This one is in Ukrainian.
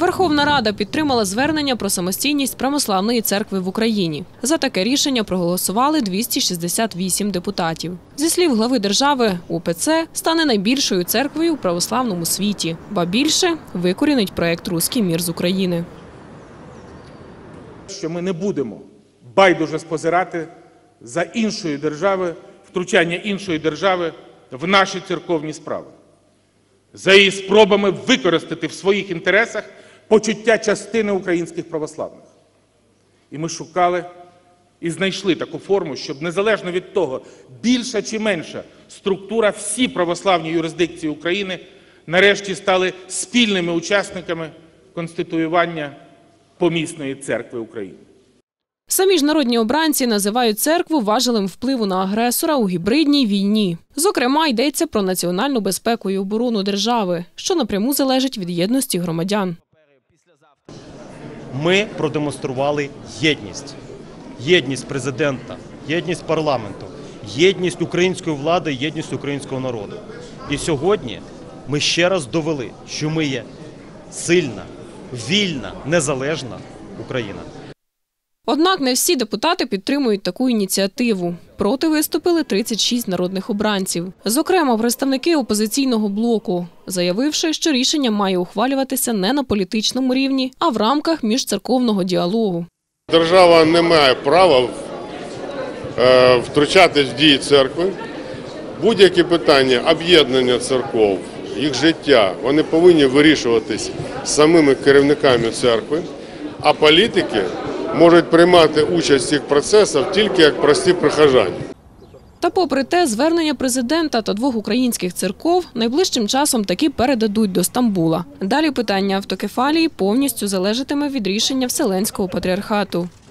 Верховна Рада підтримала звернення про самостійність Православної церкви в Україні. За таке рішення проголосували 268 депутатів. Зі слів глави держави, УПЦ стане найбільшою церквою у православному світі. Ба більше – викорінить проект «Руський мір» з України. Що ми не будемо байдуже спозирати за іншої держави, втручання іншої держави в наші церковні справи. За її спробами використати в своїх інтересах почуття частини українських православних. І ми шукали і знайшли таку форму, щоб незалежно від того, більша чи менша структура, всі православні юрисдикції України нарешті стали спільними учасниками конституювання помісної церкви України. Самі ж народні обранці називають церкву важелем впливу на агресора у гібридній війні. Зокрема, йдеться про національну безпеку і оборону держави, що напряму залежить від єдності громадян. Ми продемонстрували єдність. Єдність президента, єдність парламенту, єдність української влади, єдність українського народу. І сьогодні ми ще раз довели, що ми є сильна, вільна, незалежна Україна. Однак не всі депутати підтримують таку ініціативу. Проти виступили 36 народних обранців. Зокрема, представники опозиційного блоку, заявивши, що рішення має ухвалюватися не на політичному рівні, а в рамках міжцерковного діалогу. Держава не має права втручатись в дії церкви. Будь-які питання об'єднання церков, їх життя, вони повинні вирішуватись самими керівниками церкви, а політики можуть приймати участь в цих процесах тільки як прості прихожани. Та попри те, звернення президента та двох українських церков найближчим часом таки передадуть до Стамбула. Далі питання автокефалії повністю залежатиме від рішення Вселенського патріархату.